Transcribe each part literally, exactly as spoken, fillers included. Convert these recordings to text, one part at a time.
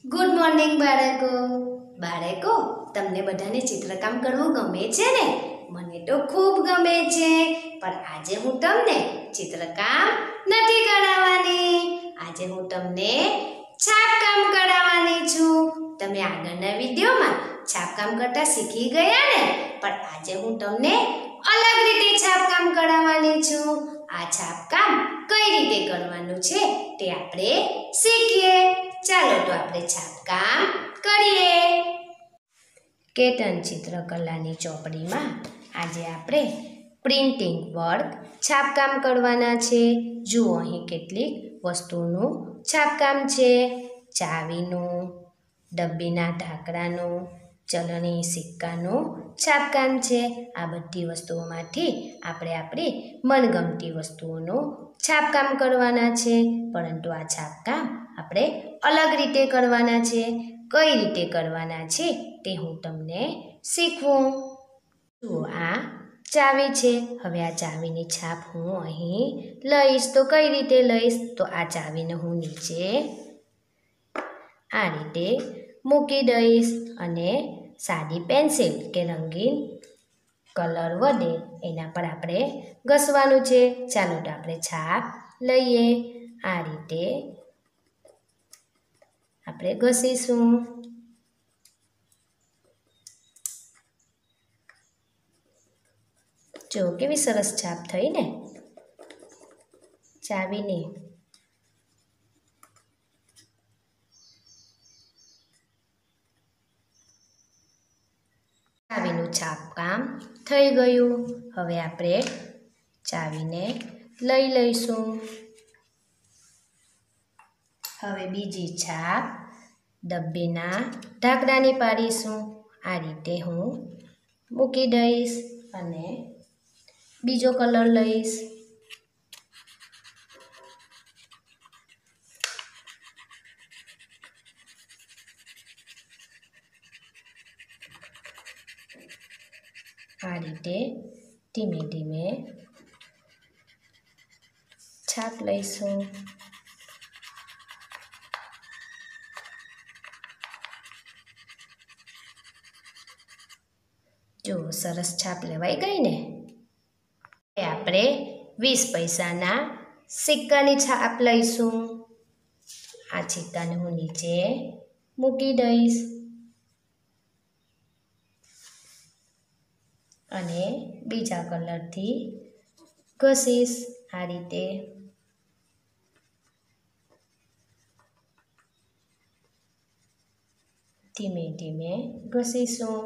Good morning બાળકો. બાળકો, તમને બધાને ચિત્રકામ કરવું ગમે છે ને? મને તો ખૂબ ગમે છે. પણ આજે હું તમને ચિત્રકામ નથી કરાવવાની. આજે હું તમને છાપકામ કરાવવાની છું. તમે આગળના વિડીયોમાં છાપકામ કરતા શીખી ગયા ને? પણ આજે હું તમને અલગ રીતે છાપકામ કરાવવાની છું. આ છાપકામ કઈ રીતે કરવાનું છે તે આપણે શીખીએ. ચાલો તો આપણે છાપકામ કરીએ. કેતન ચિત્રકલાની ચોપડીમાં આજે આપણે પ્રિન્ટિંગ વર્ક છાપકામ કરવાના છે. જુઓ, અહીં કેટલીક વસ્તુનું છાપકામ છે. ચાવીનું, ડબ્બીના ઢાંકણાનું, ચલણી સિક્કાનું છાપકામ છે. આ બધી વસ્તુઓમાંથી આપણે આપણી મનગમતી વસ્તુઓનું છાપકામ કરવાના છે. પરંતુ આ છાપકામ આપણે અલગ રીતે કરવાના છે. કઈ રીતે કરવાના છે તે હું તમને શીખવું. જુઓ, આ ચાવી છે. હવે આ ચાવીની છાપ હું અહીં લઈશ. તો કઈ રીતે લઈશ? તો આ ચાવીને હું નીચે આ રીતે મૂકી દઈશ અને સાદી પેન્સિલ કે રંગીન કલર વડે એના પર આપણે ઘસવાનું છે. ચાલો તો આપણે છાપ લઈએ. આ રીતે આપણે ઘસીશું. જો કેવી સરસ છાપ થઈ ને ચાવીની. ચાવીનું છાપકામ થઈ ગયું. હવે આપણે ચાવીને લઈ લઈશું. હવે બીજી છાપ ડબ્બીના ઢાંકણાની પાડીશું. આ રીતે હું મૂકી દઈશ અને બીજો કલર લઈશ. આ રીતે ધીમે ધીમે છાપ લઈશું. જો સરસ છાપ લેવાઈ ગઈ ને? આપણે વીસ પૈસાના સિક્કાની છાપ લઈશું. આ સિક્કાને હું નીચે મૂકી દઈશ અને બીજા કલરથી ઘસીશ. આ રીતે ધીમે ધીમે ઘસીશું.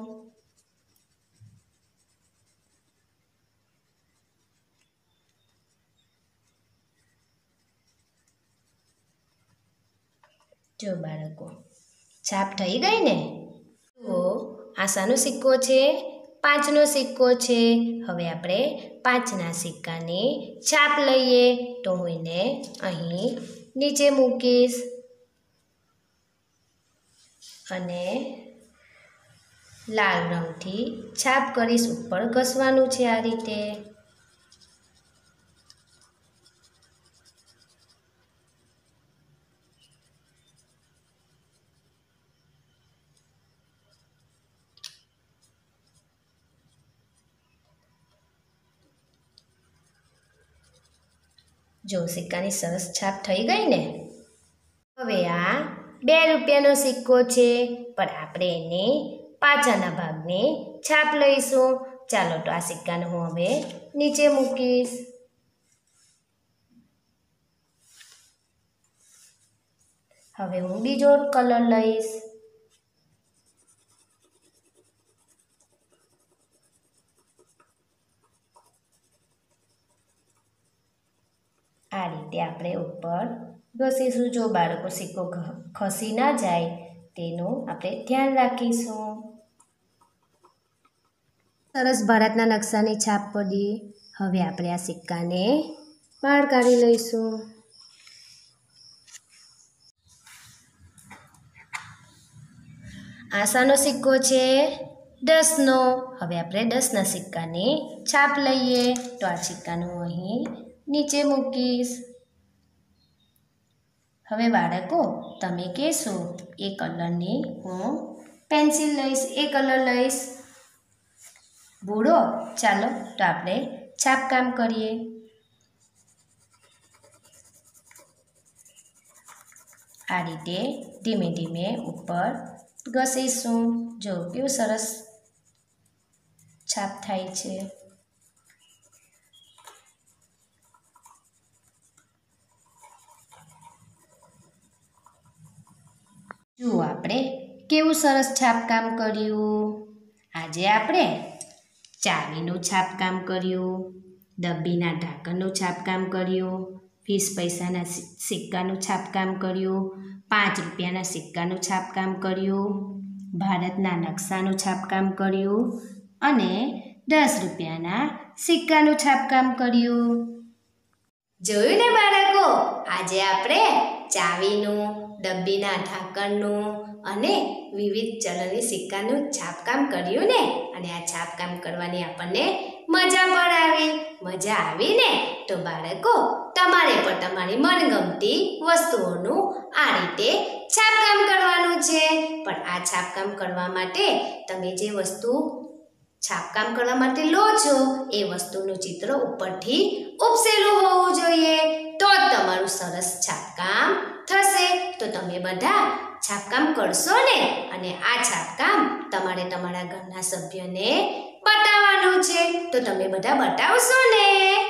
જો બાળકો, છાપ થઈ ગઈ ને? તો આ શાનો સિક્કો છે? પાંચનો સિક્કો છે. હવે આપણે પાંચના સિક્કાની છાપ લઈએ. તો હું એને અહીં નીચે મૂકીશ અને લાલ રંગથી છાપ કરીશ. ઉપર ઘસવાનું છે આ રીતે. જો સિક્કાની સરસ છાપ થઈ ગઈ ને? હવે આ બે રૂપિયાનો સિક્કો છે. પણ આપણે એની પાછળના ભાગની છાપ લઈશું. ચાલો તો આ સિક્કાને હું હવે નીચે મૂકીશ. હવે હું બીજો કલર લઈશ. આ રીતે આપણે ઉપર ઘસીશું. જો બાળકો, સિક્કો ખસી ના જાય તેનું આપણે ધ્યાન રાખીશું. સરસ ભારતના નકશાની છાપ પડી. હવે આપણે આ સિક્કાને બહાર કાઢી લઈશું. આ શાનો સિક્કો છે? દસનો. હવે આપણે દસના સિક્કાની છાપ લઈએ. તો આ સિક્કાનું અહીં નીચે મૂકીશ હવે બાળકો તમે કહેશો એ કલરની હું પેન્સિલ લઈશ, એ કલર લઈશ. ભૂરો, ચાલો તો આપણે છાપકામ કરીએ. આ રીતે ધીમે ધીમે ઉપર ઘસીશું. જો કેવું સરસ છાપ થાય છે. જુઓ આપણે કેવું સરસ છાપકામ કર્યું. આજે આપણે ચાવીનું છાપકામ કર્યું, ડબ્બીના ઢાંકણનું છાપકામ કર્યું, વીસ પૈસાના સિક્કાનું છાપકામ કર્યું, પાંચ રૂપિયાના સિક્કાનું છાપકામ કર્યું, ભારતના નકશાનું છાપકામ કર્યું અને દસ રૂપિયાના સિક્કાનું છાપકામ કર્યું. જોયું ને બાળકો, આજે આપણે ચાવીનું, ડબ્બીના ઢાંકણનું અને વિવિધ ચલણી સિક્કાનું છાપકામ કર્યું ને. અને આ છાપકામ કરવાની આપણને મજા પણ આવી. મજા આવી ને? તો બાળકો તમારે પણ તમારી મનગમતી વસ્તુઓનું આ રીતે છાપકામ કરવાનું છે. પણ આ છાપકામ કરવા માટે તમે જે વસ્તુ છાપકામ કરવા માટે લો છો એ વસ્તુનું ચિત્ર ઉપરથી ઉપસેલું હોવું જોઈએ, તો જ તમારું સરસ છાપકામ થશે. તો તમે બધા છાપકામ કરશો ને? અને આ છાપકામ તમારે તમારા ઘરના સભ્યને બતાવવાનું છે. તો તમે બધા બતાવશો ને?